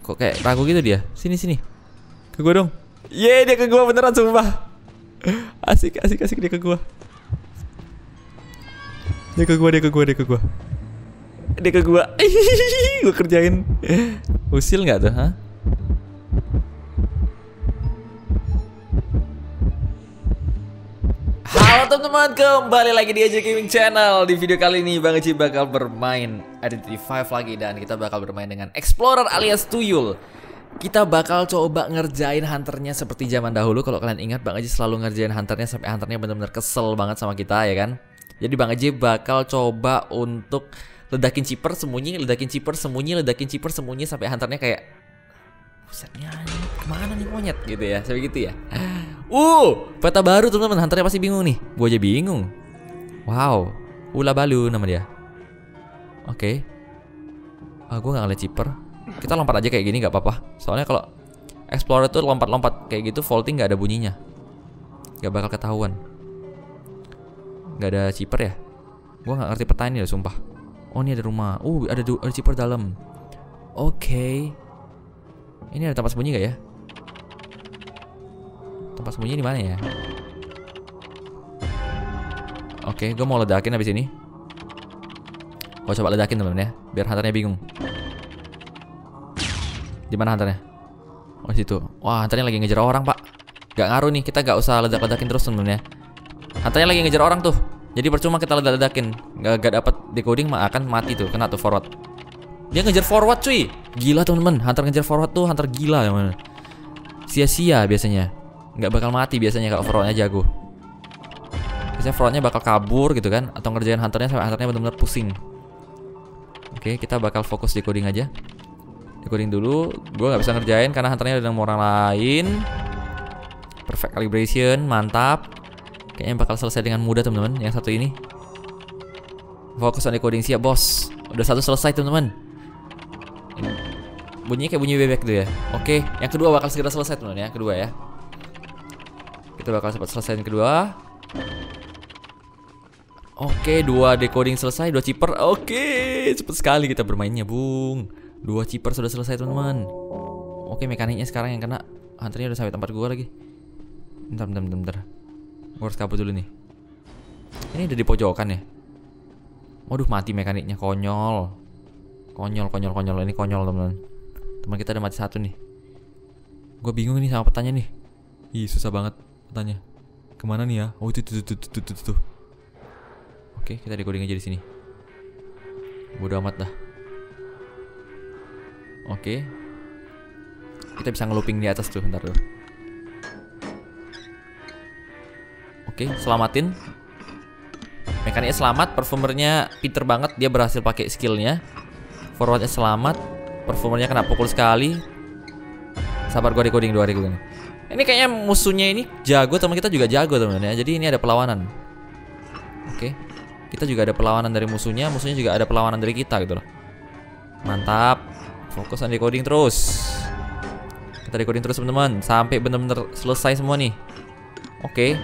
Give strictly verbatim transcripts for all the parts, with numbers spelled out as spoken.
Kok kayak ragu gitu dia? Sini sini. Ke gua dong. Yeay, dia ke gua beneran sumpah. Asik asik asik dia ke gua. Dia ke gua, dia ke gua, dia ke gua. Dia ke gua. Gua kerjain. Usil nggak tuh, ha? Halo teman-teman, kembali lagi di A J Gaming Channel. Di video kali ini Bang Eci bakal bermain Identity V lagi. Dan kita bakal bermain dengan Explorer alias Tuyul. Kita bakal coba ngerjain hunternya seperti zaman dahulu. Kalau kalian ingat, Bang Eci selalu ngerjain hunternya sampai hunternya benar-benar kesel banget sama kita, ya kan? Jadi Bang Eci bakal coba untuk ledakin chipper sembunyi, ledakin chipper sembunyi, ledakin chipper sembunyi sampai hunternya kayak busetnya, kemana nih monyet gitu ya, sampai gitu ya. Uh, peta baru teman-teman, hunternya pasti bingung nih. Gue aja bingung. Wow, Ula Balu nama dia. Oke. Okay. Ah, gue nggak ngeliat chipper. Kita lompat aja kayak gini nggak apa-apa. Soalnya kalau Explorer tuh lompat-lompat kayak gitu, vaulting nggak ada bunyinya, nggak bakal ketahuan. Nggak ada chipper ya? Gue nggak ngerti peta ini loh, sumpah. Oh, ini ada rumah. Uh, ada, ada chipper dalam. Oke. Okay. Ini ada tempat sembunyi nggak ya? Tempat sembunyi di mana ya? Oke, okay, gue mau ledakin habis ini. Gue coba ledakin teman-teman ya, biar hunternya bingung. Di mana hunternya? Oh, situ. Wah, hunternya lagi ngejar orang, Pak. Gak ngaruh nih, kita gak usah ledak-ledakin terus teman-teman ya. Hunternya lagi ngejar orang tuh. Jadi percuma kita ledak-ledakin. Gak, gak dapat decoding mah akan mati tuh, kena tuh forward. Dia ngejar forward cuy. Gila teman-teman, hunter ngejar forward tuh hunter gila ya, man. Sia-sia biasanya. Nggak bakal mati biasanya kalau forwardnya jago. Biasanya forwardnya bakal kabur gitu kan, atau ngerjain hunternya sampai hunternya benar-benar pusing. Oke, kita bakal fokus decoding aja. Decoding dulu. Gue nggak bisa ngerjain karena hunternya ada orang lain. Perfect calibration, mantap. Kayaknya bakal selesai dengan mudah teman-teman. Yang satu ini. Fokus on decoding, siap bos. Udah satu selesai teman-teman. Bunyinya kayak bunyi bebek gitu ya. Oke, yang kedua bakal segera selesai teman-teman ya. Kedua ya. Kita bakal cepat selesai yang kedua. Oke, dua decoding selesai, dua chipper. Oke, cepet sekali kita bermainnya, Bung. Dua chipper sudah selesai, teman-teman. Oke, mekaniknya sekarang yang kena. Hunternya udah sampai tempat gua lagi. Bentar, bentar, bentar, bentar. Gua harus kabur dulu nih. Ini udah di pojokan ya. Waduh, mati mekaniknya, konyol. Konyol, konyol, konyol. Ini konyol, teman-teman. Teman kita ada mati satu nih. Gua bingung nih sama petanya nih. Ih, susah banget. Tanya kemana nih ya? Oh, itu tuh tuh tuh tuh tuh. Oke, kita decoding aja di sini. Bodoh amat dah. Oke, kita bisa ngelooping di atas tuh, bentar tuh. Oke, selamatin. Mekaniknya selamat, performernya pinter banget, dia berhasil pakai skillnya. Forwardnya selamat, performernya kena pukul sekali. Sabar, gua decoding dua decoding. Ini kayaknya musuhnya ini jago, teman kita juga jago teman ya. Jadi ini ada perlawanan. Oke, kita juga ada perlawanan dari musuhnya, musuhnya juga ada perlawanan dari kita gitu loh. Mantap. Fokus on decoding terus. Kita decoding terus teman-teman sampai benar-benar selesai semua nih. Oke.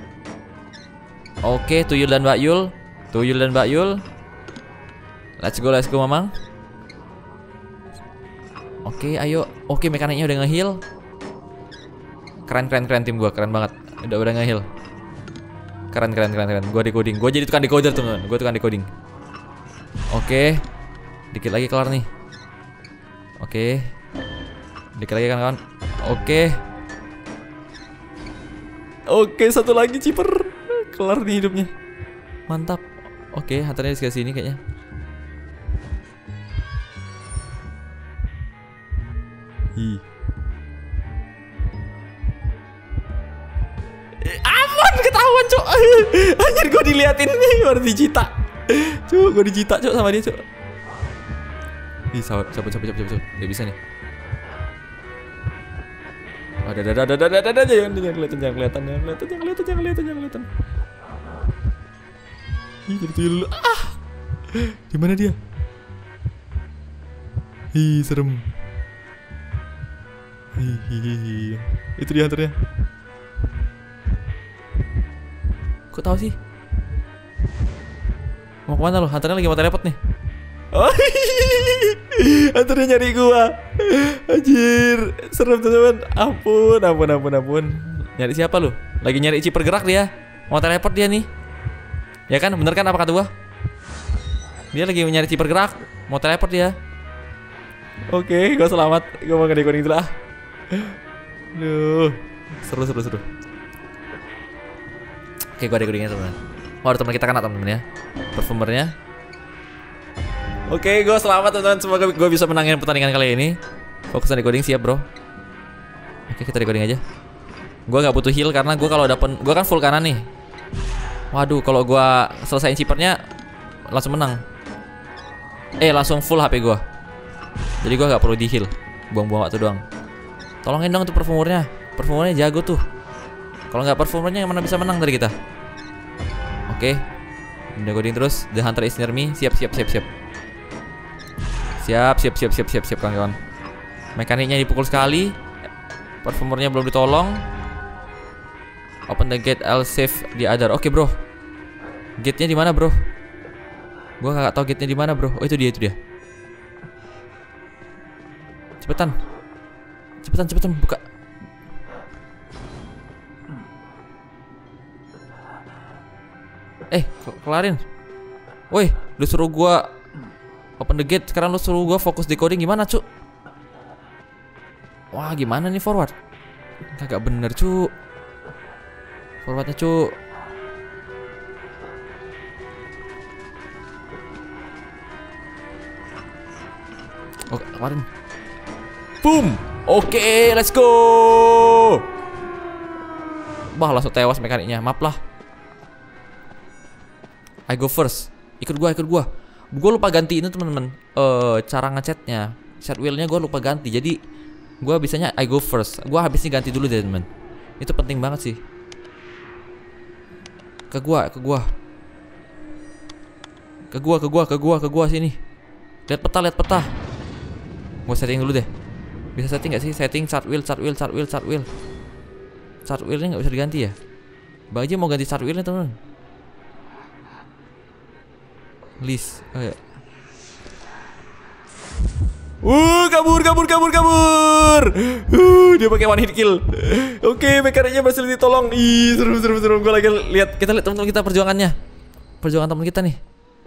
Oke, Tuyul dan Mbak Yul. Tuyul dan Mbak Yul. Let's go, let's go Mamang. Oke, ayo. Oke, mekaniknya udah nge-heal. Keren keren keren tim gue, keren banget. Udah udah nge-heal. Keren keren keren keren. Gue decoding. Gue jadi tukang decoder teman. Gue tukang decoding. Oke. Dikit lagi kelar nih. Oke. Dikit lagi kan kawan. Oke. Oke, satu lagi chipper. Kelar nih hidupnya. Mantap. Oke, hunternya di sebelah sini kayaknya. Ih. Aman, ketahuan cok. Anjir, gue diliatin nih, baru dicita. Cuk, gue dicita cok sama dia cok. Ih, cabut, cabut, cabut, cabut, cabut. Gak bisa nih. Ada, ada, ada, ada, ada, ada, jangan, jangan kelihatan, jangan kelihatan, jangan kelihatan, jangan kelihatan, jangan kelihatan, jangan kelihatan. Ih, jadi tuyul. Ah, di mana dia? Ih, serem. Hihihi. Itu dia hunternya. Kok tahu sih? Mau kemana lo? Hunternya lagi mau teleport nih. Oh, hunternya nyari gua. Anjir, serem teman-teman. Ampun, ampun, ampun, ampun. Nyari siapa lu? Lagi nyari Eci pergerak dia. Mau teleport dia nih. Ya kan, bener kan apa kata gua? Dia lagi nyari Eci pergerak, mau teleport dia. Oke, gua selamat. Gua mau ngedecoding dulu ah. Duh, seru, seru, seru. Oke, gua decodingnya teman-teman. Oh, ada teman kita kan teman-teman ya. Performernya. Oke, gue selamat teman-teman. Semoga gue bisa menangin pertandingan kali ini. Fokusan decoding siap bro. Oke, kita decoding aja. Gue nggak butuh heal karena gue kalau dapet, gue kan full kanan nih. Waduh, kalau gue selesaiin chippernya langsung menang. Eh, langsung full H P gue. Jadi gue nggak perlu di heal. Buang-buang waktu doang. Tolongin dong tuh performernya. Performernya jago tuh. Kalau nggak performernya yang mana bisa menang dari kita. Oke, decoding terus. The Hunter is near me. Siap, siap, siap, siap. Siap, siap, siap, siap, siap, siap, kawan-kawan. Mekaniknya dipukul sekali. Performernya belum ditolong. Open the gate, I'll save the other. Oke, bro. Gate-nya di mana, bro? Gua nggak tahu gate-nya di mana, bro. Oh, itu dia, itu dia. Cepetan. Cepetan, cepetan buka. Eh, kelarin. Woi, lu suruh gua open the gate, sekarang lu suruh gua fokus decoding gimana, cu? Wah, gimana nih forward? Kagak bener, cu. Forwardnya, cu. Oke, kemarin. Boom. Oke, okay, let's go. Bah, langsung tewas mekaniknya. Maaf lah. I go first. Ikut gua, ikut gua. Gue lupa ganti ini teman-teman. Uh, cara ngechatnya, chat wheel-nya gue lupa ganti. Jadi gue bisanya I go first. Gue habisnya ganti dulu deh teman. Itu penting banget sih. Ke gua, ke gua, ke gua, ke gua, ke gua, ke gua sini. Lihat peta, lihat peta. Gue setting dulu deh. Bisa setting nggak sih? Setting chat wheel, chat wheel, chat wheel, chat wheel. Chat wheel-nya nggak bisa diganti ya? Bang aja mau ganti chat wheel-nya teman. List, oh ya. Uh, kabur, kabur, kabur, kabur. Uh, dia pakai one hit kill. Oke, okay, mekaniknya berhasil ditolong. Ih, seru, seru, seru. Gue lagi lihat, kita lihat teman-teman kita perjuangannya. Perjuangan teman kita nih.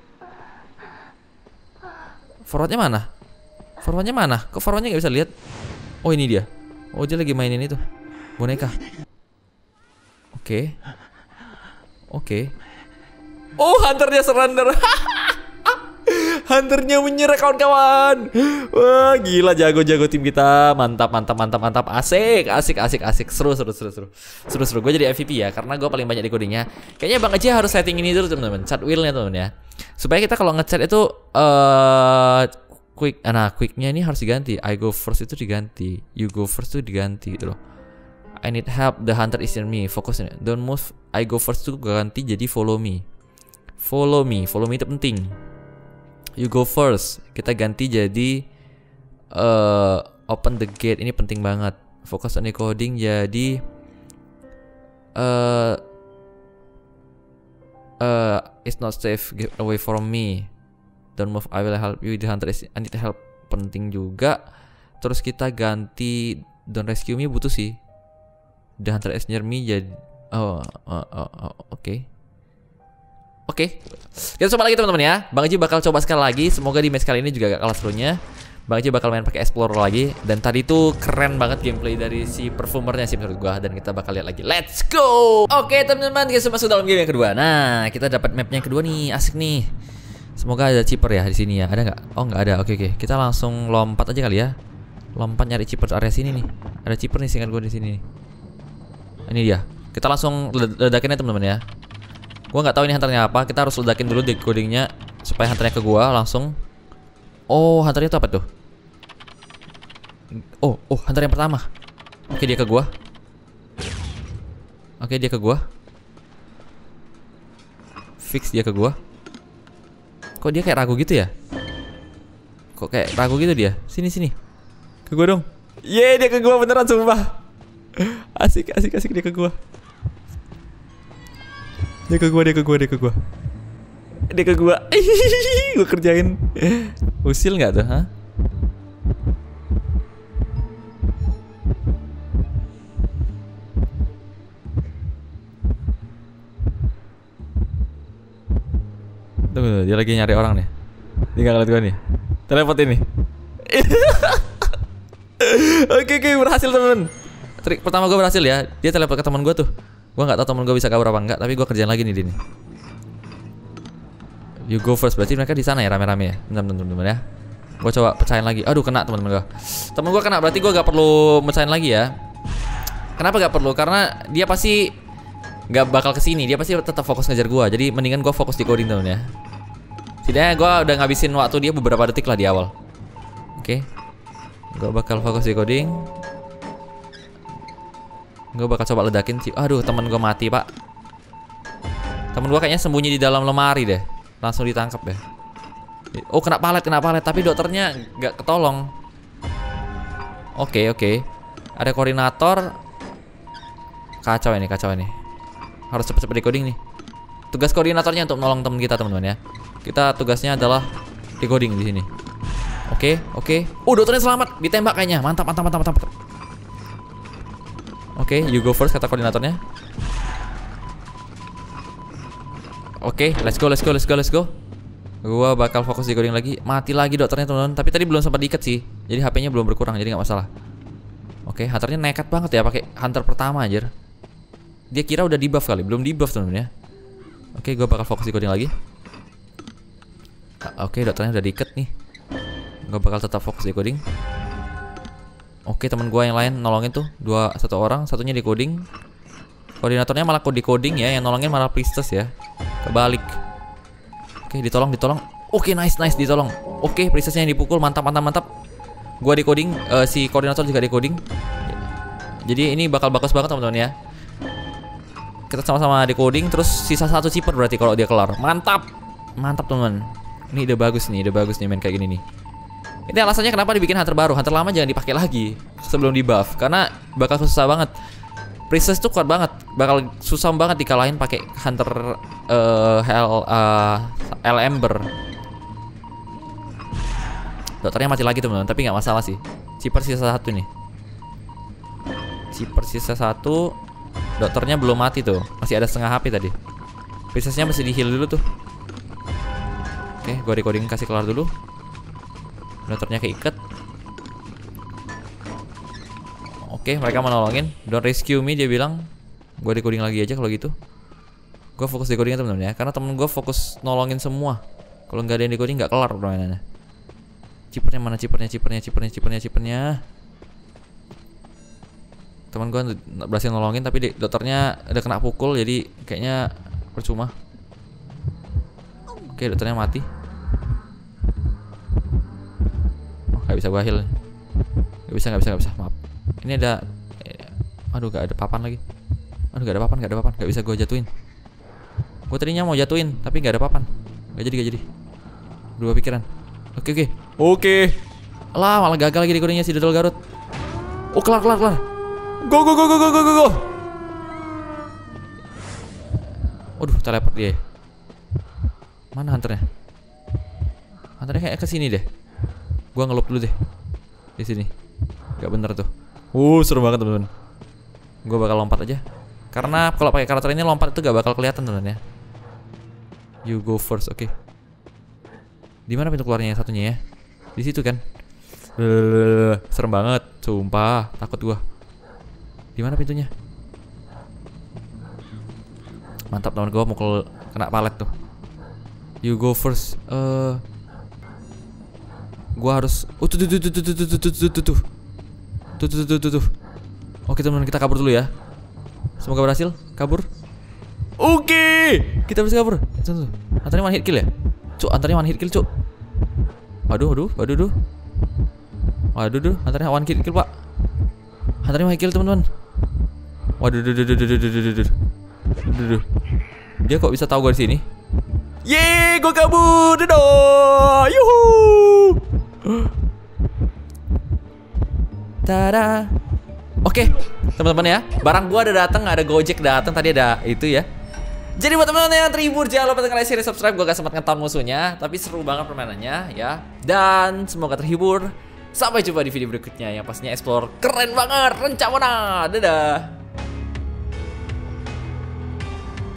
Forwardnya mana? Forwardnya mana? Kok forwardnya nggak bisa lihat? Oh, ini dia. Oh, dia lagi mainin itu boneka. Oke, okay. Oke. Okay. Oh, hunternya surrender. Hunternya menyerah kawan-kawan. Wah, gila, jago-jago tim kita. Mantap, mantap, mantap, mantap. Asik, asik, asik, asik. Seru, seru, seru, seru. Seru, seru. Gue jadi M V P ya, karena gue paling banyak decodingnya. Kayaknya Bang Aji harus setting ini dulu teman-teman. Chat wheel-nya teman-teman ya. Supaya kita kalau ngechat itu uh, quick, nah quicknya ini harus diganti. I go first itu diganti. You go first itu diganti gitu loh. I need help. The hunter is near me. Fokusnya. Don't move. I go first itu ganti jadi follow me. Follow me, follow me itu penting. You go first, kita ganti jadi uh, open the gate, ini penting banget. Fokus on decoding jadi uh, uh, it's not safe, get away from me. Don't move, I will help you. The hunter is, I need help, penting juga. Terus kita ganti don't rescue me, butuh sih. The hunter is near me jadi oh, oh, oh, oh oke. Okay. Oke, okay. Kita coba lagi teman-teman ya. Bang Aji bakal coba sekali lagi. Semoga di match kali ini juga gak kalah serunya. Bang Aji bakal main pakai Explorer lagi. Dan tadi tuh keren banget gameplay dari si performernya sih menurut gua. Dan kita bakal lihat lagi. Let's go. Oke okay, teman-teman, kita masuk dalam game yang kedua. Nah, kita dapat mapnya yang kedua nih. Asik nih. Semoga ada chipper ya di sini ya. Ada nggak? Oh nggak ada. Oke okay, oke. Okay. Kita langsung lompat aja kali ya. Lompat nyari chipper area sini nih. Ada chipper nih seingat gua di sini. Ini dia. Kita langsung ledakin ya teman-teman ya. Gua nggak tahu ini hunternya apa. Kita harus ledakin dulu decodingnya supaya hunternya ke gua langsung. Oh, hunternya itu apa tuh? Oh, oh, hunter yang pertama. Oke, dia ke gua. Oke, dia ke gua. Fix dia ke gua. Kok dia kayak ragu gitu ya? Kok kayak ragu gitu dia? Sini sini. Ke gua dong. Yeay, dia ke gua beneran sumpah. Asik, asik, asik dia ke gua. Dia ke gua, dia ke gua, dia ke gua. Dia ke gua. Gua kerjain. Usil nggak tuh, ha? Tunggu, dia lagi nyari orang nih. Dia nggak ngeliat gue nih. Teleport ini. Oke oke berhasil temen. Trik pertama gue berhasil ya. Dia teleport ke teman gue tuh. Gue nggak tahu teman gue bisa kabur apa enggak. Tapi gue kerjain lagi nih dia nih. You go first. Berarti mereka di sana ya rame-rame ya. Bentar bentar bentar ya. Gue coba pecahin lagi. Aduh kena teman-teman gue. Temen gue kena. Berarti gue gak perlu pecahin lagi ya. Kenapa gak perlu? Karena dia pasti gak bakal kesini. Dia pasti tetap fokus ngejar gue. Jadi mendingan gue fokus di coding temen ya. Setidaknya gue udah ngabisin waktu dia beberapa detik lah di awal. Oke. Gue bakal fokus di coding. Gue bakal coba ledakin sih. Aduh temen gue mati pak. Temen gue kayaknya sembunyi di dalam lemari deh. Langsung ditangkap deh. Oh kena palet, kena palet. Tapi dokternya gak ketolong. Oke oke. Ada koordinator. Kacau ini, kacau ini. Harus cepet-cepet decoding nih. Tugas koordinatornya untuk nolong teman kita teman-teman ya. Kita tugasnya adalah decoding di sini. Oke, oke. Oh, dokternya selamat, ditembak kayaknya. Mantap, mantap, mantap, mantap. Oke, you go first kata koordinatornya. Oke, let's go, let's go, let's go, let's go. Gua bakal fokus decoding lagi. Mati lagi dokternya teman-teman. Tapi tadi belum sempat diikat sih. Jadi H P-nya belum berkurang, jadi nggak masalah. Oke, hunternya nekat banget ya pakai hunter pertama anjir. Dia kira udah di buff kali, belum di buff teman-teman ya. Oke, gue bakal fokus decoding lagi. Oke, dokternya udah diikat nih. Gue bakal tetap fokus decoding. Oke, teman gue yang lain nolongin tuh dua satu orang, satunya decoding. Koordinatornya malah kode decoding ya, yang nolongin malah priestess ya. Kebalik. Oke, ditolong, ditolong. Oke, nice, nice, ditolong. Oke, priestessnya yang dipukul, mantap, mantap, mantap. Gua decoding, uh, si koordinator juga decoding. Jadi ini bakal bagus banget teman-teman ya. Kita sama-sama decoding, terus sisa satu chipper berarti kalau dia kelar. Mantap, mantap teman. Ini ide bagus nih, ide bagus nih main kayak gini nih. Ini alasannya kenapa dibikin hunter baru. Hunter lama jangan dipakai lagi sebelum di buff, karena bakal susah banget. Princess tuh kuat banget, bakal susah banget dikalahin pakai hunter uh, Hell uh, L Ember. Dokternya mati lagi teman-teman, tapi nggak masalah sih. Chipper sisa satu nih. Chipper sisa satu. Dokternya belum mati tuh, masih ada setengah H P tadi. Princessnya masih di heal dulu tuh. Oke, gua recording kasih kelar dulu. Dokternya keikat. Oke, mereka mau nolongin. Don't rescue me dia bilang. Gua recording lagi aja kalau gitu. Gua fokus decodingnya teman-teman ya, karena temen gua fokus nolongin semua. Kalau nggak ada yang decoding nggak kelar permainannya. Chippernya mana, chippernya, chippernya, chippernya, chippernya, chippernya. Teman gue berhasil nolongin, tapi dokternya udah kena pukul, jadi kayaknya percuma. Oke, dokternya mati. Oh, gak bisa gue heal. Gak bisa, gak bisa, gak bisa, maaf. Ini ada eh, aduh, gak ada papan lagi. Aduh, gak ada papan, gak ada papan. Gak bisa gue jatuhin. Gue tadinya mau jatuhin, tapi gak ada papan. Gak jadi, gak jadi. Dua pikiran. Oke oke oke. Lah malah gagal lagi decodingnya si Dodol Garut. Oh kelar kelar kelar. Go go go go go go go go. Waduh teleport dia. Mana hunternya? Hunternya kayak kesini deh. Gua ngelup dulu deh. Di sini. Gak bener tuh. Uh seru banget teman-teman. Gua bakal lompat aja. Karena kalau pakai karakter ini lompat itu gak bakal kelihatan teman-teman ya. You go first, oke. Okay. Di mana pintu keluarnya yang satunya ya? Di situ kan? Uh, serem banget, sumpah, takut gua. Di mana pintunya? Mantap teman gua, mukul kena palet tuh. You go first. Eh, uh, gua harus. Oh tuh tuh tuh tuh tuh tuh tuh tuh tuh tuh tuh tuh tuh tuh tuh. Oke teman, kita kabur dulu ya. Semoga berhasil, kabur. Oke, kita bisa kabur. Tuh tuh. Antaranya one hit kill ya? Cuk, antaranya one hit kill cuk. Waduh, waduh, waduh, waduh. Waduh, waduh, antaranya one hit kill pak. Antaranya one hit kill teman-teman. Waduh, waduh, waduh, waduh, waduh, waduh, waduh. Dia kok bisa tahu gue di sini? Yeay, gue kabur, dadah, yuhu. Tada. Oke, teman-teman ya, barang gue ada datang, ada Gojek datang tadi ada itu ya. Jadi buat teman-teman yang terhibur, jangan lupa tekan like, share, subscribe. Gue gak sempat ngeton musuhnya, tapi seru banget permainannya ya. Dan semoga terhibur. Sampai jumpa di video berikutnya yang pastinya explore keren banget. Rencana, dadah.